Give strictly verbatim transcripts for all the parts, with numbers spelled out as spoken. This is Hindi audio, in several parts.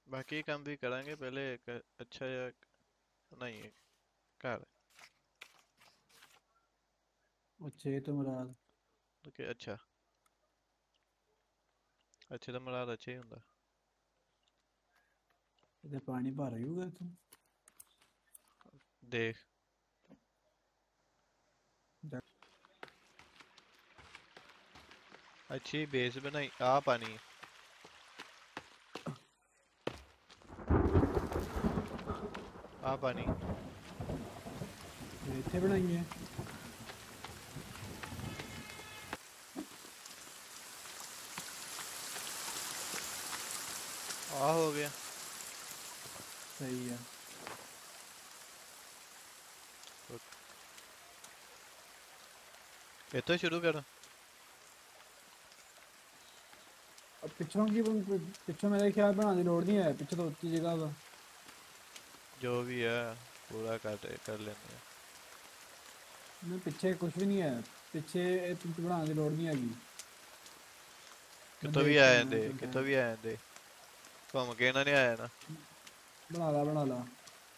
बाकी काम भी करेंगे पहले एक अच्छा या नहीं है कार अच्छे तो मराद ओके अच्छा अच्छे तो मराद अच्छे ही ਹੁੰਦਾ इधर पानी भर रही होगा तू देख अच्छी बेस बनाई आ पानी आ पानी इतने बनाई है आ हो गया सही है ये तो शुरू करो अब पिछों की पिछों मेरे ख्याल बनाने की लोड़ नहीं है पीछे तो उतनी जगह वा जो भी है पूरा कर कर लेंगे मैं पीछे कुछ भी नहीं है पीछे पिंच बनाने की लोड़ नहीं हैगी मैं कितो भी देख के आए आना दे चलता कितो है भी आए दे घूम के ना नहीं आया ना बना ला बना ला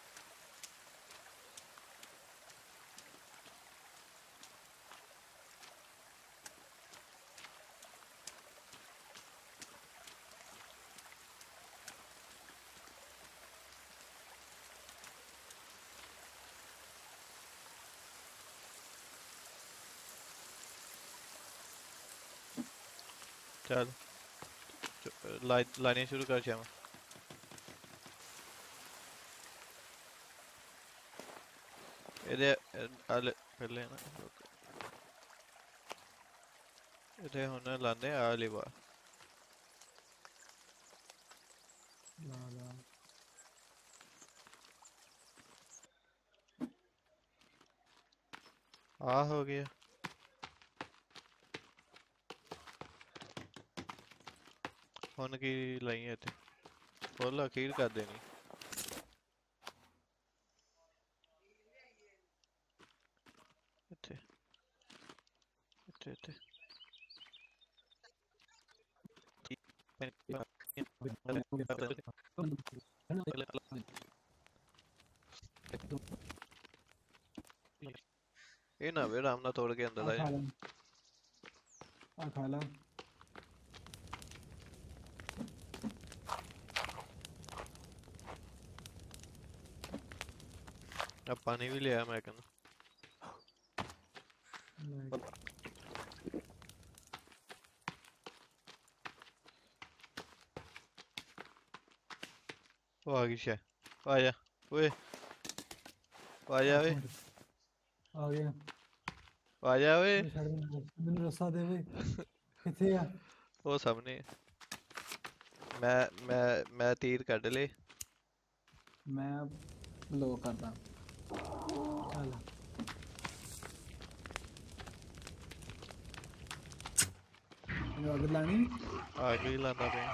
चल लाइन लाइनें शुरू कर श्याम ਇਹਦੇ ਆਲੇ ਪਹਿਲੇ ਨਾ ਇਹਦੇ ਹੁਣ ਲਾਉਂਦੇ ਆ ਵਾਲੀ ਵਾਰ ला ला ਆ ਹੋ ਗਿਆ ਹੁਣ ਕੀ ਲਾਈ ਇੱਥੇ ਫੁੱਲ ਅਖੀਰ ਕਰ ਦੇਣੀ ਇੱਥੇ ਇੱਥੇ ਇੱਥੇ ਇਹ ਨਾ ਵੇ ਆਰਾਮ ਨਾਲ ਤੋੜ ਕੇ ਅੰਦਰ आ ਆ ਜਾ खा ला आ खा ला ਆ ਪਾਣੀ ਵੀ ਲਿਆ ਮੈਂ ਕਹਿੰਦਾ ਉਹ ਆ ਗਈ ਸ਼ਾ ਆ ਜਾ ਓਏ ਆ ਜਾ एक ਓਏ मिनट आ गया ਆ ਜਾ ਓਏ मैं छड़ मैंने रस्सा दे वे किथे आ ਉਹ ਸਾਹਮਣੇ ਮੈਂ ਮੈਂ ਮੈਂ ਤੀਰ ਕੱਢ ਲਏ मैं ब्लॉक करता चल मैंने अगर लानी ਆ ਕੇ ਹੀ ਲਾਉਂਦਾ ਪਿਆ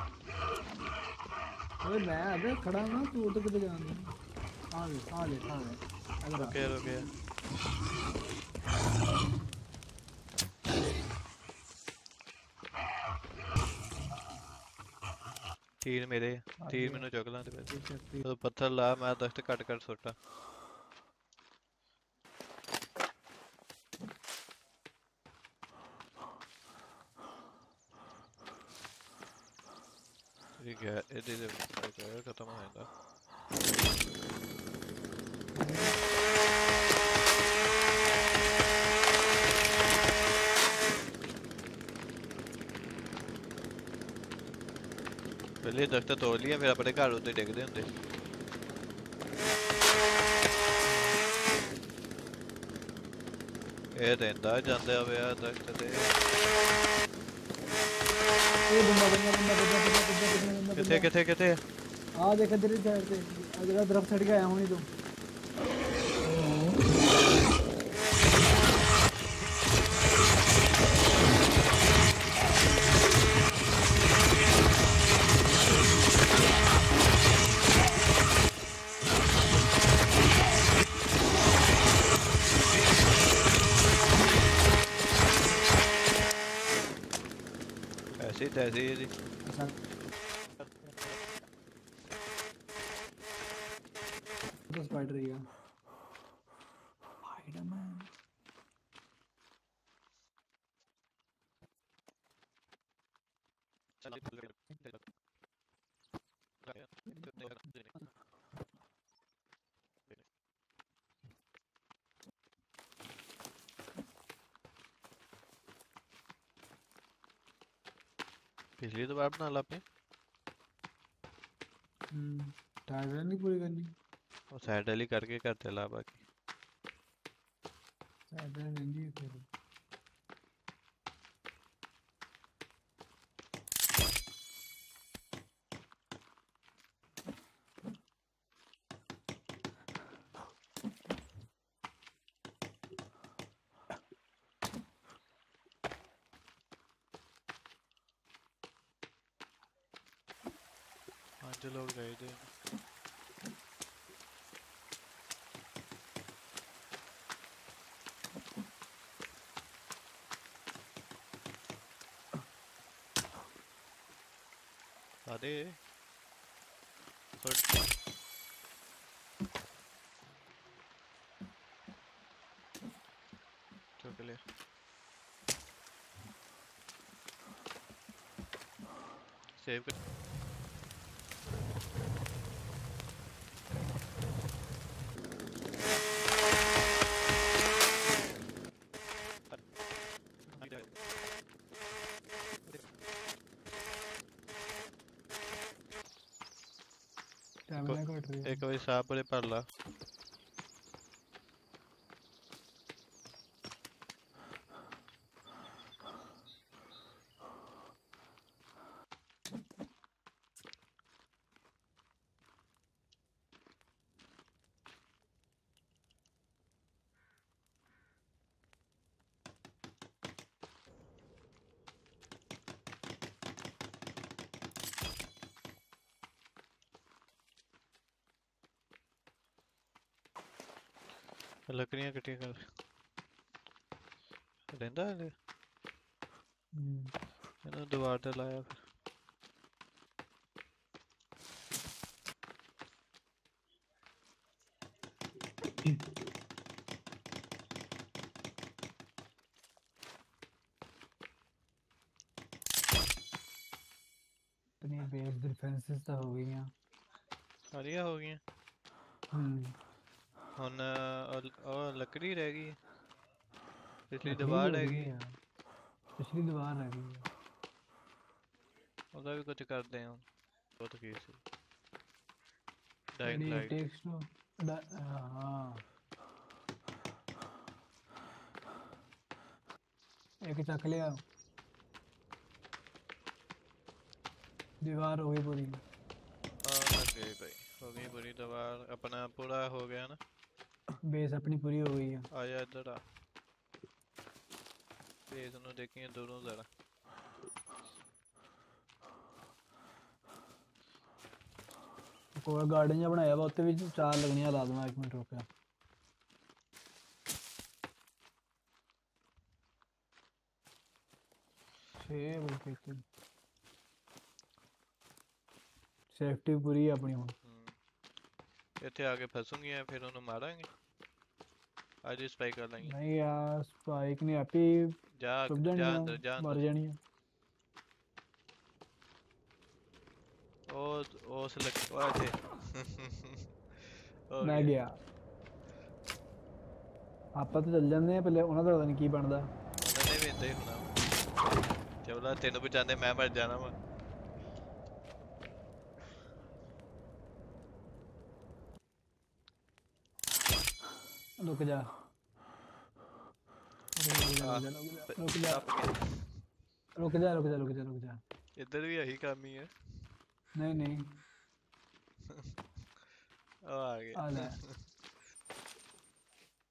ओए मैं अबे खड़ा हूं ना तू तो किधर जान आ ले आ ले आ ले अगर आ ਰੁਕਿਆ ਰੁਕਿਆ ਤੀਰ ਮੇਰੇ आ ਤੀਰ गया ਮੈਨੂੰ ਚੁੱਕ ਲਾਂ ਤੇ ਫਿਰ ठीक है ठीक ਉਹ ਪੱਥਰ ਲਾ ਮੈਂ ਦਸਤ ਕੱਟ ਕੱਟ ਸੁੱਟਾਂ ਇਹ ਗਿਆ ਇਹਦੇ ਦੇ ਵਿੱਚ ਖਤਮ ਹੋ ਜਾਂਦਾ ਪਹਿਲੇ ਦਸਤ ਤੋੜ ਲਿਆ ਫਿਰ ਆਪਣੇ ਘਰ ਉੱਤੇ ਡਿੱਗਦੇ ਹੁੰਦੇ ਇਹ ਰਹਿੰਦਾ ਜਾਂਦਾ ਪਿਆ ਦਸਤ ਤੇ ए बंदा बंदा बंदा बंदा बंदा बंदा बंदा बंदा ਕਿੱਥੇ ਕਿੱਥੇ ਕਿੱਥੇ आ देख इधर ही साइड पे आ जरा दरख्त छड़ के आया हूं नहीं तो ऐसी तैसी है जी अच्छा तो स्पाइडर ही है। स्पाइडरमैन पिछली तो बार बना ला पे हम्म टाइगर नहीं पूरी करनी। और साइड वाली करके करते ला बाकी टाइगर नहीं है फिर। पांच लोग गए थे अरे थोड़ा चुक ले सेव कर स्टैमिना घट रही है। एक बार सांप वाले पर ला लकड़ियां इकट्ठी कर रहंदा है हम्म इन्होंने दोबारा ते लाया फिर अपनी बेस डिफेंसेस तो हो गई हैं। सारियां हो गई हम्म हुन और और लकड़ी रह गई है। पिछली लकड़ी भी दीवार हो रह गई गई है यार। पिछली दीवार रह गई है। ਉਹਦਾ ਵੀ ਕੁਝ ਕਰਦੇ ਹਾਂ ਬਹੁਤ ਕੀ ਸੀ dying Ready it light takes to हाँ एक चक लिया। दीवार हो गई पूरी। ਆ ਲੱਗੇ ਭਾਈ ਹੋ ਗਈ ਪੂਰੀ ਦੀਵਾਰ ਆਪਣਾ ਪੂਰਾ ਹੋ ਗਿਆ ਨਾ बेस अपनी पूरी हो गई है। ਆ ਜਾ ਇੱਧਰ ਆ ਫੇਸ ਨੂੰ ਦੇਖੀਏ ਦੂਰੋਂ ਜ਼ਰਾ कोई गार्डन जा बनाया वा उत्ते भी चार लगनियां ला दूंगा। एक मिनट रुक छे बिल्कुल सेफ्टी पूरी है अपनी हुन। ਇੱਥੇ ਆ ਕੇ ਫਸੂੰਗੀਆਂ ਫਿਰ ਉਹਨੂੰ ਮਾਰਾਂਗੇ ਅੱਜ ਹੀ ਸਪਾਈ ਕਰ ਲਾਂਗੇ नहीं यार स्पाइक नहीं हैप्पी ਜਾ छुप ਜਾ जानी ਅੰਦਰ ਜਾ मर ਅੰਦਰ जानी है। ਉਹ ਉਸ ਲੱਗ ਉਹ ਇੱਥੇ ਹੋ मैं ਗਿਆ गया ਆਪਾਂ ਤਾਂ ਚੱਲ ਜਾਂਦੇ ਆ ਪਹਿਲੇ ਉਹਨਾਂ ਦਾ ਪਤਾ ਨਹੀਂ ਕੀ ਬਣਦਾ। ਉਹਨਾਂ ਨੇ ਵੀ ਇੰਦਾ ਹੀ ਹੋਣਾ ਚਵਲਾ ਤੈਨੂੰ ਬਚਾਉਂਦੇ ਮੈਂ ਮਰ ਜਾਣਾ ਵਾ रुक जा रुक जा रुक जा रुक जा रुक जा रुक जा रुक जा। ਇੱਧਰ ਵੀ ਇਹੀ ਕੰਮ ਹੀ ਹੈ नहीं नहीं ਉਹ ਆ आ ਗਿਆ ले